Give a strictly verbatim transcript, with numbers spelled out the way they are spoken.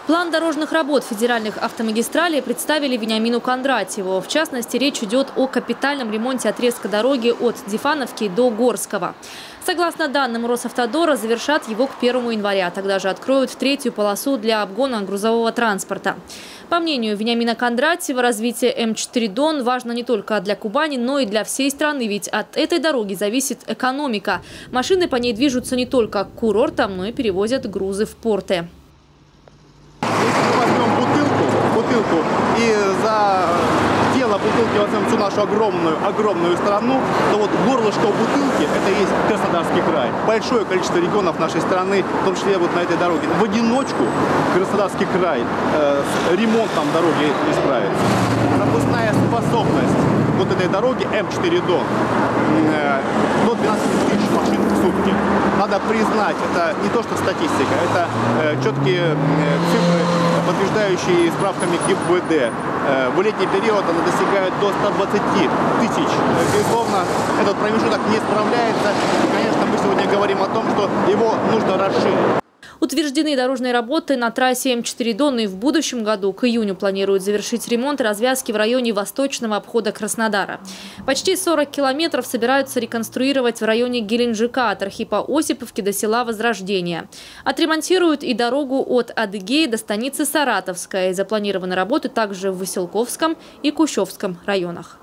План дорожных работ федеральных автомагистралей представили Вениамину Кондратьеву. В частности, речь идет о капитальном ремонте отрезка дороги от Дифановки до Горского. Согласно данным Росавтодора, завершат его к первому января. Тогда же откроют третью полосу для обгона грузового транспорта. По мнению Вениамина Кондратьева, развитие эм четыре Дон важно не только для Кубани, но и для всей страны. Ведь от этой дороги зависит экономика. Машины по ней движутся не только к курортам, но и перевозят грузы в порты. Если мы возьмем бутылку, бутылку и за тело бутылки возьмем всю нашу огромную, огромную страну, то вот горлышко у бутылки – это и есть Краснодарский край. Большое количество регионов нашей страны, в том числе вот на этой дороге. В одиночку Краснодарский край э, с ремонтом дороги не справится. Пропускная способность вот этой дороги эм четыре Дон э, до двенадцати тысяч машин в сутки. Надо признать, это не то что статистика, это э, четкие э, цифры, подтверждающие справками ГИБДД. Э, в летний период она достигает до ста двадцати тысяч. Безусловно, этот промежуток не справляется. И, конечно, мы сегодня говорим о том, что его нужно расширить. Утверждены дорожные работы на трассе эм четыре Дон, и в будущем году к июню планируют завершить ремонт развязки в районе восточного обхода Краснодара. Почти сорок километров собираются реконструировать в районе Геленджика от Архипа-Осиповки до села Возрождение. Отремонтируют и дорогу от Адыгеи до станицы Саратовская. И запланированы работы также в Василковском и Кущевском районах.